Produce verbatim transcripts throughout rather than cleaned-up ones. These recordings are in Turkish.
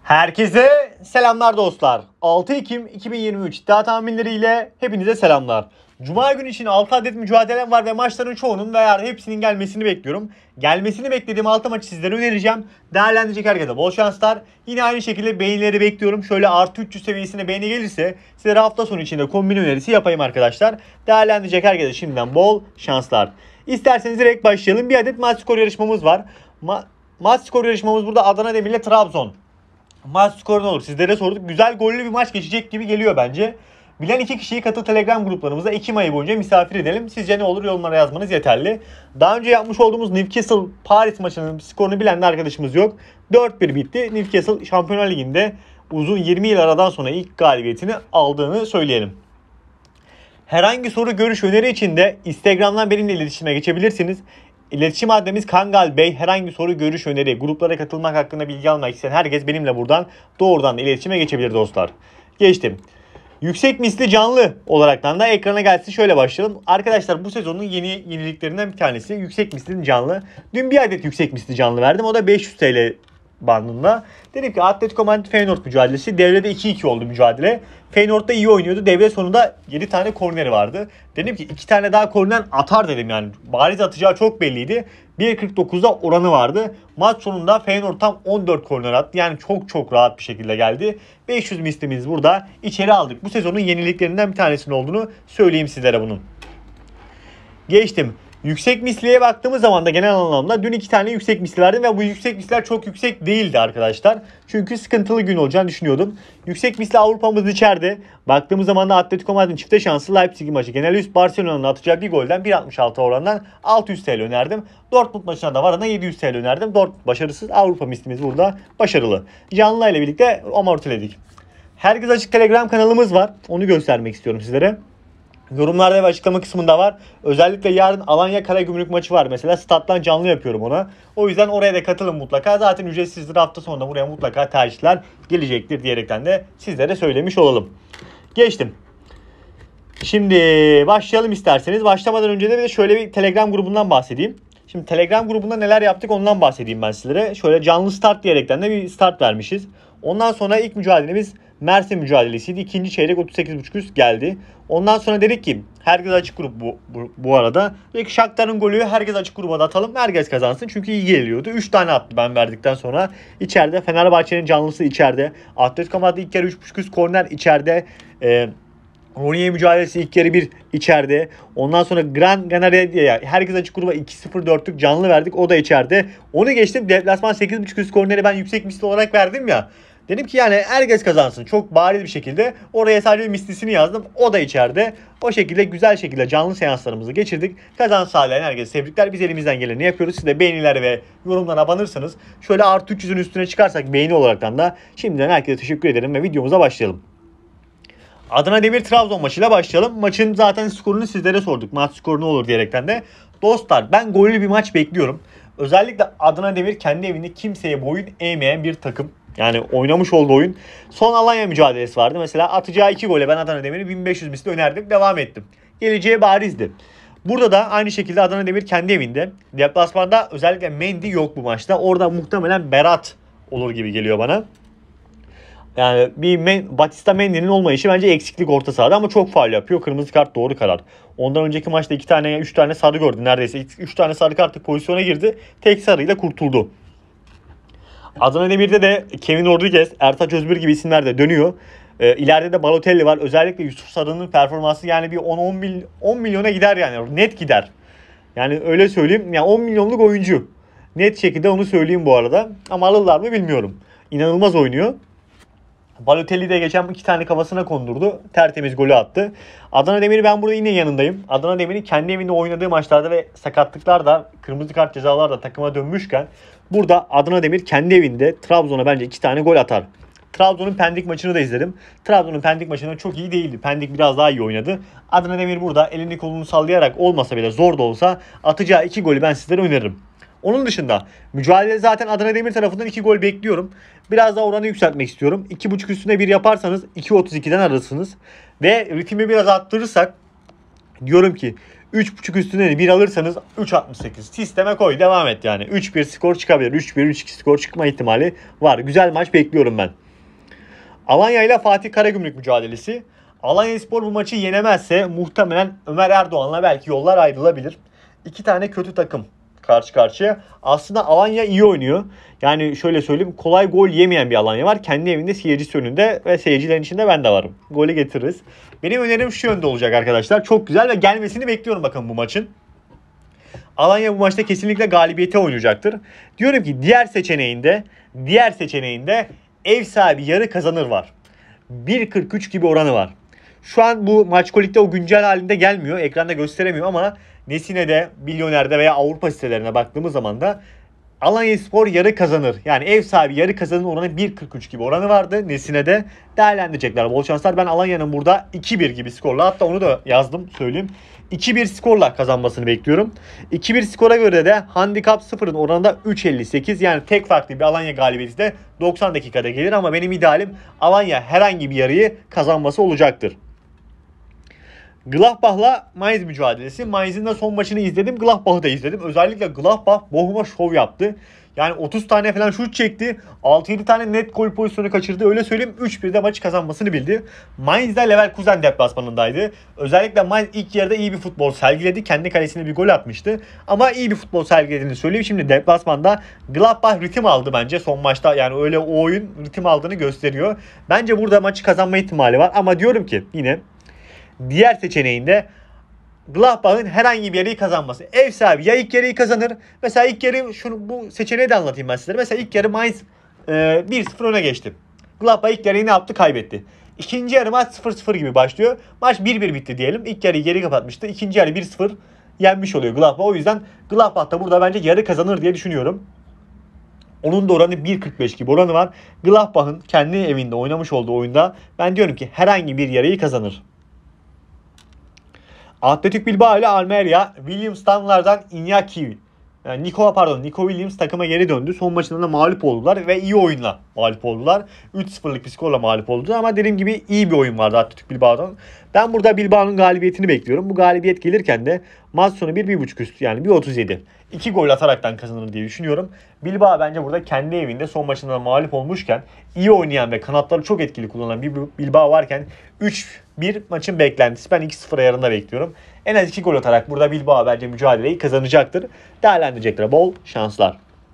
Herkese selamlar dostlar. altı Ekim iki bin yirmi üç iddia tahminleriyle hepinize selamlar. Cuma günü için altı adet mücadelem var ve maçların çoğunun veya hepsinin gelmesini bekliyorum. Gelmesini beklediğim altı maçı sizlere önereceğim. Değerlendirecek herkese bol şanslar. Yine aynı şekilde beğenileri bekliyorum. Şöyle artı üç yüz seviyesine beğeni gelirse sizlere hafta sonu içinde kombin önerisi yapayım arkadaşlar. Değerlendirecek herkese şimdiden bol şanslar. İsterseniz direkt başlayalım. Bir adet maç skor yarışmamız var. Ma maç skor yarışmamız burada Adana Demir ile Trabzon. Maç skoru ne olur? Sizlere sorduk. Güzel gollü bir maç geçecek gibi geliyor bence. Bilen iki kişiyi katıl Telegram gruplarımıza Ekim ayı boyunca misafir edelim. Sizce ne olur? Yorumlara yazmanız yeterli. Daha önce yapmış olduğumuz Newcastle Paris maçının skorunu bilen de arkadaşımız yok. dört bir bitti. Newcastle Şampiyonlar Ligi'nde uzun yirmi yıl aradan sonra ilk galibiyetini aldığını söyleyelim. Herhangi soru, görüş, öneri için de Instagram'dan benimle iletişime geçebilirsiniz. İletişim adremiz Kangal Bey. Herhangi soru, görüş, öneri, gruplara katılmak hakkında bilgi almak isteyen herkes benimle buradan doğrudan iletişime geçebilir dostlar. Geçtim. Yüksek misli canlı olaraktan da ekrana gelsin, şöyle başlayalım. Arkadaşlar bu sezonun yeni yeniliklerinden bir tanesi yüksek mislinin canlı. Dün bir adet yüksek misli canlı verdim. O da beş yüz TL bandında. Dedim ki Atletico Madrid Feyenoord mücadelesi. Devrede iki iki oldu mücadele. Feyenoord da iyi oynuyordu. Devre sonunda yedi tane korneri vardı. Dedim ki iki tane daha korner atar dedim yani. Bariz atacağı çok belliydi. bir kırk dokuzda oranı vardı. Maç sonunda Feyenoord tam on dört korner attı. Yani çok çok rahat bir şekilde geldi. beş yüz mislimiz burada içeri aldık. Bu sezonun yeniliklerinden bir tanesinin olduğunu söyleyeyim sizlere bunun. Geçtim. Yüksek misliye baktığımız zaman da genel anlamda dün iki tane yüksek misli verdim ve bu yüksek misler çok yüksek değildi arkadaşlar. Çünkü sıkıntılı gün olacağını düşünüyordum. Yüksek misli Avrupa'mız içeride. Baktığımız zaman da Atletico Madrid'in çifte şansı Leipzig maçı. Genel üst Barcelona'nın atacağı bir golden bir altmış altı orandan altı yüz TL önerdim. Dortmund maçına da varana yedi yüz TL önerdim. Dortmund başarısız, Avrupa mislimiz burada başarılı. Canlı ile birlikte amortiledik. Herkes Açık Telegram kanalımız var. Onu göstermek istiyorum sizlere. Yorumlarda ve açıklama kısmında var. Özellikle yarın Alanya Karagümrük maçı var. Mesela stat'tan canlı yapıyorum ona. O yüzden oraya da katılın mutlaka. Zaten ücretsizdir, hafta sonunda buraya mutlaka tercihler gelecektir diyerekten de sizlere söylemiş olalım. Geçtim. Şimdi başlayalım isterseniz. Başlamadan önce de bir de şöyle bir Telegram grubundan bahsedeyim. Şimdi Telegram grubunda neler yaptık ondan bahsedeyim ben sizlere. Şöyle canlı start diyerekten de bir start vermişiz. Ondan sonra ilk mücadelemiz Mersin mücadelesiydi. İkinci çeyrek otuz sekiz buçuk üst geldi. Ondan sonra dedik ki herkes açık grup bu, bu, bu arada. Dedik ki Shakhtar'ın golü herkes açık gruba da atalım. Herkes kazansın çünkü iyi geliyordu. üç tane attı ben verdikten sonra. İçeride Fenerbahçe'nin canlısı içeride. Atletico Madrid ilk yarı üç buçuk üst korner içeride. Eee Ronye mücadelesi ilk yarı bir içeride. Ondan sonra Gran Canaria herkes açık gruba iki sıfır dörtlük canlı verdik. O da içeride. Onu geçtim. Deplasman sekiz buçuk üst korneri ben yüksek misli olarak verdim ya. Dedim ki yani herkes kazansın. Çok bariz bir şekilde. Oraya sadece mislisini yazdım. O da içeride. O şekilde güzel şekilde canlı seanslarımızı geçirdik. Kazan sağlayan herkese tebrikler. Biz elimizden geleni yapıyoruz. Siz de beğeniler ve yorumlara abanırsanız şöyle artı üç yüzün üstüne çıkarsak beğeni olaraktan da şimdiden herkese teşekkür ederim ve videomuza başlayalım. Adana Demir Trabzon maçıyla başlayalım. Maçın zaten skorunu sizlere sorduk. Maç skoru ne olur diyerekten de. Dostlar ben gollü bir maç bekliyorum. Özellikle Adana Demir kendi evinde kimseye boyun eğmeyen bir takım. Yani oynamış olduğu oyun. Son Alanya mücadelesi vardı. Mesela atacağı iki gole ben Adana Demir'i bin beş yüz misli önerdim. Devam ettim. Geleceği barizdi. Burada da aynı şekilde Adana Demir kendi evinde. Deplasmanda özellikle Mendy yok bu maçta. Orada muhtemelen Berat olur gibi geliyor bana. Yani bir Men Batista Mendy'nin olmayışı bence eksiklik orta sahada ama çok faul yapıyor. Kırmızı kart doğru karar. Ondan önceki maçta iki tane üç tane sarı gördü neredeyse. üç tane sarı kartlık pozisyona girdi. Tek sarıyla kurtuldu. Adana Demir'de de Kevin Rodriguez, Ertaç Özbir gibi isimler de dönüyor. Ee, ileride de Balotelli var. Özellikle Yusuf Sarı'nın performansı yani bir on milyona gider yani. Net gider. Yani öyle söyleyeyim. Yani on milyonluk oyuncu. Net şekilde onu söyleyeyim bu arada. Ama alırlar mı bilmiyorum. İnanılmaz oynuyor. Balotelli de geçen iki tane kafasına kondurdu. Tertemiz golü attı. Adana Demir'i ben burada yine yanındayım. Adana Demir'in kendi evinde oynadığı maçlarda ve sakatlıklar da kırmızı kart cezalar da takıma dönmüşken burada Adana Demir kendi evinde Trabzon'a bence iki tane gol atar. Trabzon'un Pendik maçını da izledim. Trabzon'un Pendik maçında çok iyi değildi. Pendik biraz daha iyi oynadı. Adana Demir burada elini kolunu sallayarak olmasa bile zor da olsa atacağı iki golü ben sizlere öneririm. Onun dışında mücadele zaten Adana Demir tarafından iki gol bekliyorum. Biraz daha oranı yükseltmek istiyorum. iki buçuk üstüne bir yaparsanız iki otuz ikiden alırsınız. Ve ritmi biraz arttırırsak diyorum ki üç buçuk üstüne de bir alırsanız üç altmış sekiz. Sisteme koy, devam et yani. üç bir skor çıkabilir. üç bir, üç iki skor çıkma ihtimali var. Güzel maç bekliyorum ben. Alanya ile Fatih Karagümrük mücadelesi. Alanyaspor bu maçı yenemezse muhtemelen Ömer Erdoğan'la belki yollar ayrılabilir. İki tane kötü takım karşı karşıya. Aslında Alanya iyi oynuyor. Yani şöyle söyleyeyim, kolay gol yemeyen bir Alanya var. Kendi evinde, seyircisi önünde ve seyircilerin içinde ben de varım. Golü getiririz. Benim önerim şu yönde olacak arkadaşlar. Çok güzel ve gelmesini bekliyorum bakın bu maçın. Alanya bu maçta kesinlikle galibiyete oynayacaktır. Diyorum ki diğer seçeneğinde, diğer seçeneğinde ev sahibi yarı kazanır var. bir kırk üç gibi oranı var. Şu an bu Maçkolik'te o güncel halinde gelmiyor. Ekranda gösteremiyor ama Nesine'de, Milyoner'de veya Avrupa sitelerine baktığımız zaman da Alanyaspor yarı kazanır. Yani ev sahibi yarı kazanır oranı bir kırk üç gibi oranı vardı. Nesine'de değerlendirecekler. Bol şanslar. Ben Alanya'nın burada iki bir gibi skorla, hatta onu da yazdım söyleyeyim, iki bir skorla kazanmasını bekliyorum. iki bir skora göre de handikap sıfırın oranında üç elli sekiz. Yani tek farklı bir Alanya galibiyeti de doksan dakikada gelir ama benim idealim Alanya herhangi bir yarıyı kazanması olacaktır. Gladbach'la Mainz mücadelesi. Mainz'in de son maçını izledim. Gladbach'ı da izledim. Özellikle Gladbach Bochum'a şov yaptı. Yani otuz tane falan şut çekti. altı yedi tane net gol pozisyonu kaçırdı. Öyle söyleyeyim, üç birde maçı kazanmasını bildi. Mainz de Leverkusen deplasmanındaydı. Özellikle Mainz ilk yarıda iyi bir futbol sergiledi. Kendi kalesine bir gol atmıştı. Ama iyi bir futbol sergilediğini söyleyeyim. Şimdi deplasmanda Gladbach ritim aldı bence son maçta. Yani öyle o oyun ritim aldığını gösteriyor. Bence burada maçı kazanma ihtimali var. Ama diyorum ki yine diğer seçeneğinde Gladbach'ın herhangi bir yarıyı kazanması. Ev sahibi ya ilk yarıyı kazanır. Mesela ilk yarı, şunu, bu seçeneği de anlatayım ben sizlere. Mesela ilk yarı Mainz e, bir sıfır öne geçti. Gladbach ilk yarıyı ne yaptı? Kaybetti. İkinci yarı maç sıfır sıfır gibi başlıyor. Maç bir bir bitti diyelim. İlk yarıyı geri kapatmıştı. İkinci yarı bir sıfır yenmiş oluyor Gladbach. O yüzden Gladbach da burada bence yarı kazanır diye düşünüyorum. Onun da oranı bir kırk beş gibi oranı var. Gladbach'ın kendi evinde oynamış olduğu oyunda ben diyorum ki herhangi bir yarıyı kazanır. Athletic Bilbao ile Almeria, Williams'tanlardan Iñaki, yani Nico pardon Nico Williams takıma geri döndü. Son maçında da mağlup oldular ve iyi oyunla mağlup oldular. üç sıfırlık bir skorla mağlup oldular ama dediğim gibi iyi bir oyun vardı Athletic Bilbao'dan. Ben burada Bilbao'nun galibiyetini bekliyorum. Bu galibiyet gelirken de maç sonu bir bir buçuk üstü, yani bir otuz yedi. iki gol ataraktan kazanır diye düşünüyorum. Bilbao bence burada kendi evinde son maçında mağlup olmuşken, iyi oynayan ve kanatları çok etkili kullanan bir Bilbao varken üç bir maçın beklentisi. Ben iki sıfır ayarında bekliyorum. En az iki gol atarak burada Bilbao bence mücadeleyi kazanacaktır. Değerlendirecekler. Bol şanslar.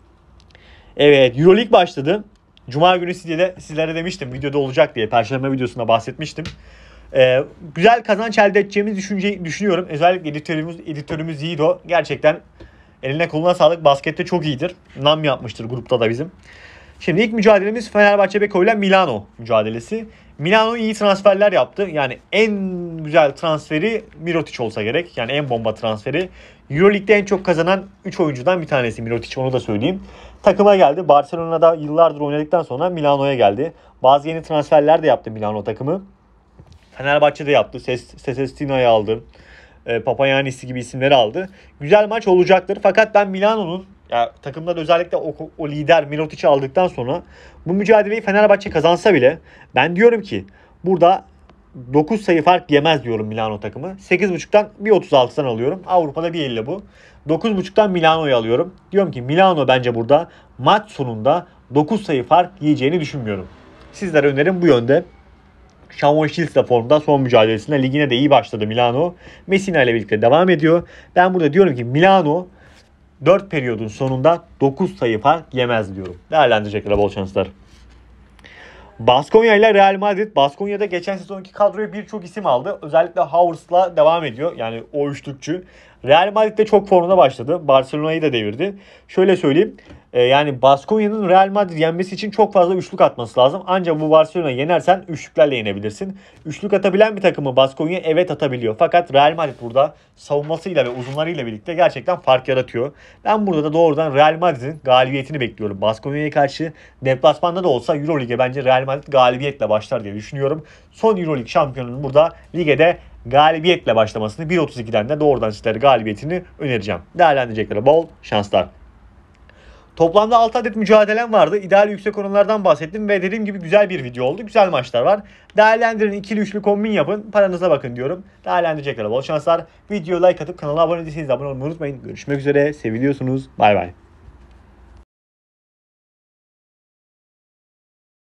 Evet, Euroleague başladı. Cuma günü sizlere, sizlere demiştim videoda olacak diye. Perşembe videosunda bahsetmiştim. Ee, güzel kazanç elde edeceğimizi düşünce, düşünüyorum. Özellikle editörümüz, editörümüz Yiğido gerçekten eline koluna sağlık. Baskette çok iyidir. Nam yapmıştır grupta da bizim. Şimdi ilk mücadelemiz Fenerbahçe Beko ile Milano mücadelesi. Milano iyi transferler yaptı. Yani en güzel transferi Mirotic olsa gerek. Yani en bomba transferi. Euroleague'de en çok kazanan üç oyuncudan bir tanesi Mirotic, onu da söyleyeyim. Takıma geldi. Barcelona'da yıllardır oynadıktan sonra Milano'ya geldi. Bazı yeni transferler de yaptı Milano takımı. Fenerbahçe'de yaptı. Sesestina'yı aldı. E, Papayannis'i gibi isimleri aldı. Güzel maç olacaktır. Fakat ben Milano'nun, ya takımda da özellikle o, o lider Mirotic'i aldıktan sonra bu mücadeleyi Fenerbahçe kazansa bile ben diyorum ki burada dokuz sayı fark yemez diyorum Milano takımı. sekiz buçuktan bir otuz altıdan alıyorum. Avrupa'da bir elli bu. dokuz buçuktan Milano'yu alıyorum. Diyorum ki Milano bence burada maç sonunda dokuz sayı fark yiyeceğini düşünmüyorum. Sizlere önerim bu yönde. Şamon Shields de formda, son mücadelesinde ligine de iyi başladı Milano. Messina ile birlikte devam ediyor. Ben burada diyorum ki Milano dört periyodun sonunda dokuz sayı fark yemez diyorum. Değerlendirecekler, bol şanslar. Baskonya ile Real Madrid. Baskonya'da geçen sezonki kadroya birçok isim aldı. Özellikle Havertz'la devam ediyor. Yani o üçlükçü. Real Madrid de çok formuna başladı. Barcelona'yı da devirdi. Şöyle söyleyeyim. E, yani Baskonya'nın Real Madrid yenmesi için çok fazla üçlük atması lazım. Ancak bu Barcelona'yı yenersen üçlüklerle yenebilirsin. Üçlük atabilen bir takımı Baskonya evet atabiliyor. Fakat Real Madrid burada savunmasıyla ve uzunlarıyla birlikte gerçekten fark yaratıyor. Ben burada da doğrudan Real Madrid'in galibiyetini bekliyorum. Baskonya'ya karşı deplasmanda da olsa Euroleague'e bence Real Madrid galibiyetle başlar diye düşünüyorum. Son Euroleague şampiyonunun burada ligede galibiyetle başlamasını, bir otuz ikiden de doğrudan sizlere galibiyetini önereceğim. Değerlendirecekleri bol şanslar. Toplamda altı adet mücadelem vardı. İdeal yüksek oranlardan bahsettim ve dediğim gibi güzel bir video oldu. Güzel maçlar var. Değerlendirin, ikili üçlü kombin yapın. Paranıza bakın diyorum. Değerlendireceklere bol şanslar. Videoya like atıp kanala abone değilseniz abone olmayı unutmayın. Görüşmek üzere. Seviliyorsunuz. Bay bay.